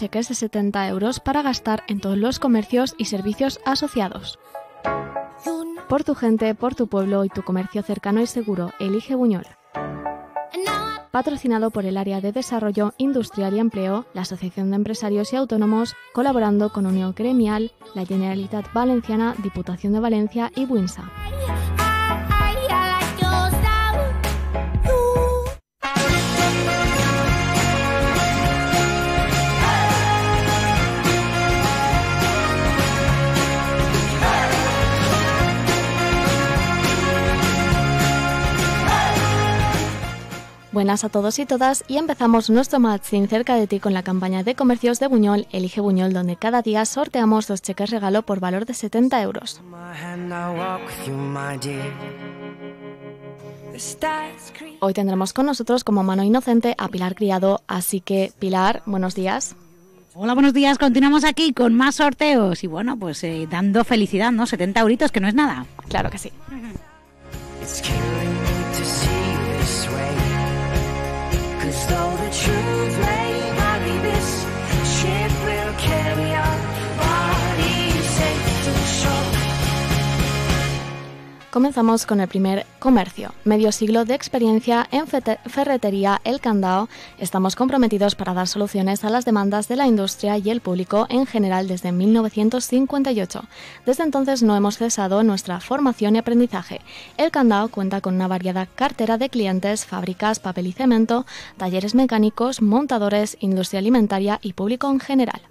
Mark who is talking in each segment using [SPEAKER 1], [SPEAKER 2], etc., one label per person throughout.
[SPEAKER 1] cheques de 70 euros para gastar en todos los comercios y servicios asociados. Por tu gente, por tu pueblo y tu comercio cercano y seguro, elige Buñol. Patrocinado por el Área de Desarrollo Industrial y Empleo, la Asociación de Empresarios y Autónomos, colaborando con Unión Gremial, la Generalitat Valenciana, Diputación de Valencia y Buinsa. Buenas a todos y todas y empezamos nuestro magazine cerca de ti con la campaña de comercios de Buñol, Elige Buñol, donde cada día sorteamos 2 cheques regalo por valor de 70 euros. Hoy tendremos con nosotros como mano inocente a Pilar Criado, así que Pilar, buenos días.
[SPEAKER 2] Hola, buenos días, continuamos aquí con más sorteos y bueno, pues dando felicidad, ¿no? 70 euritos, que no es nada.
[SPEAKER 1] Claro que sí. Comenzamos con el primer comercio. Medio siglo de experiencia en ferretería El Candao. Estamos comprometidos para dar soluciones a las demandas de la industria y el público en general desde 1958. Desde entonces no hemos cesado nuestra formación y aprendizaje. El Candao cuenta con una variada cartera de clientes, fábricas, papel y cemento, talleres mecánicos, montadores, industria alimentaria y público en general.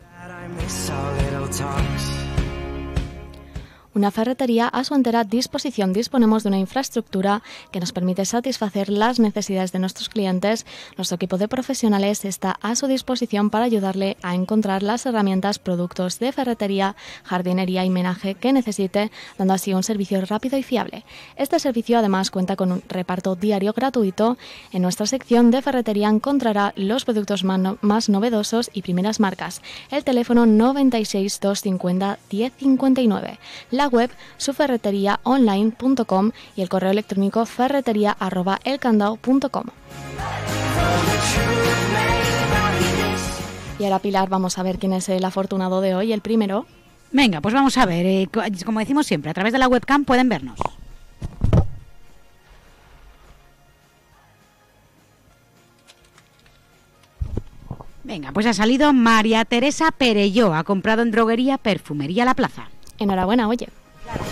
[SPEAKER 1] Una ferretería a su entera disposición. Disponemos de una infraestructura que nos permite satisfacer las necesidades de nuestros clientes. Nuestro equipo de profesionales está a su disposición para ayudarle a encontrar las herramientas, productos de ferretería, jardinería y menaje que necesite, dando así un servicio rápido y fiable. Este servicio además cuenta con un reparto diario gratuito. En nuestra sección de ferretería encontrará los productos más novedosos y primeras marcas. El teléfono 96 250 1059. La web suferreteriaonline.com y el correo electrónico ferreteria@elcandao.com. Y ahora, Pilar, vamos a ver quién es el afortunado de hoy, el primero.
[SPEAKER 2] Venga, pues vamos a ver, como decimos siempre, a través de la webcam pueden vernos. Venga, pues ha salido María Teresa Perelló, ha comprado en droguería Perfumería La Plaza.
[SPEAKER 1] Enhorabuena, oye.
[SPEAKER 2] Claro.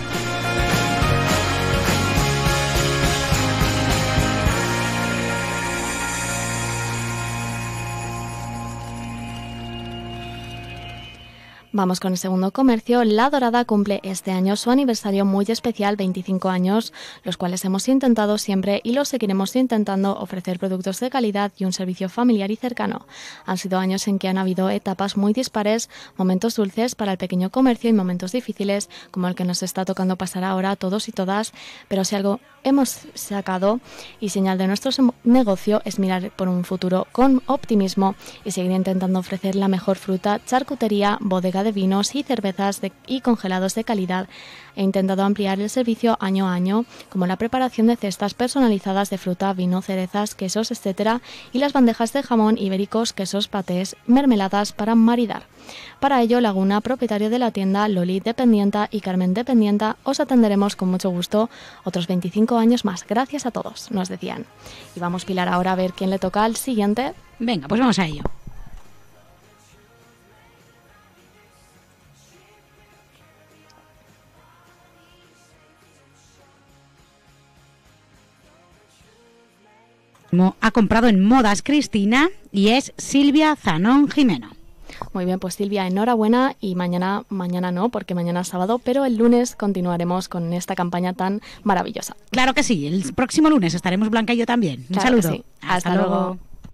[SPEAKER 1] Vamos con el segundo comercio. La Dorada cumple este año su aniversario muy especial, 25 años, los cuales hemos intentado siempre y los seguiremos intentando ofrecer productos de calidad y un servicio familiar y cercano. Han sido años en que han habido etapas muy dispares, momentos dulces para el pequeño comercio y momentos difíciles, como el que nos está tocando pasar ahora a todos y todas, pero si algo hemos sacado y señal de nuestro negocio es mirar por un futuro con optimismo y seguir intentando ofrecer la mejor fruta, charcutería, bodega de vinos y cervezas y congelados de calidad. He intentado ampliar el servicio año a año, como la preparación de cestas personalizadas de fruta, vino, cerezas, quesos, etc. y las bandejas de jamón, ibéricos, quesos, patés, mermeladas para maridar. Para ello, Laguna, propietario de la tienda, Loli Dependienta y Carmen Dependienta, os atenderemos con mucho gusto otros 25 años más. Gracias a todos, nos decían. Y vamos, Pilar, ahora a ver quién le toca al siguiente.
[SPEAKER 2] Venga, pues vamos a ello. Ha comprado en Modas Cristina y es Silvia Zanón Jimeno.
[SPEAKER 1] Muy bien, pues Silvia, enhorabuena y mañana no, porque mañana es sábado, pero el lunes continuaremos con esta campaña tan maravillosa.
[SPEAKER 2] Claro que sí, el próximo lunes estaremos Blanca y yo también. Un
[SPEAKER 1] claro
[SPEAKER 2] saludo.
[SPEAKER 1] Sí. Hasta luego.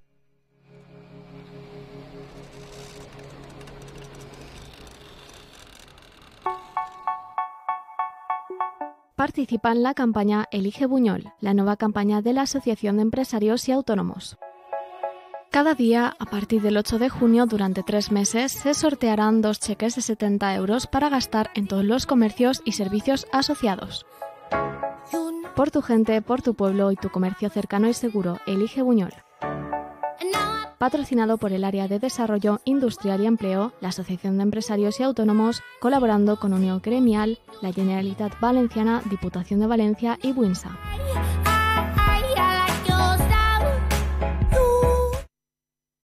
[SPEAKER 1] Participa en la campaña Elige Buñol, la nueva campaña de la Asociación de Empresarios y Autónomos. Cada día, a partir del 8 de junio, durante 3 meses, se sortearán 2 cheques de 70 euros para gastar en todos los comercios y servicios asociados. Por tu gente, por tu pueblo y tu comercio cercano y seguro, elige Buñol. patrocinado por el Área de Desarrollo Industrial y Empleo, la Asociación de Empresarios y Autónomos, colaborando con Unión Gremial, la Generalitat Valenciana, Diputación de Valencia y Buinsa.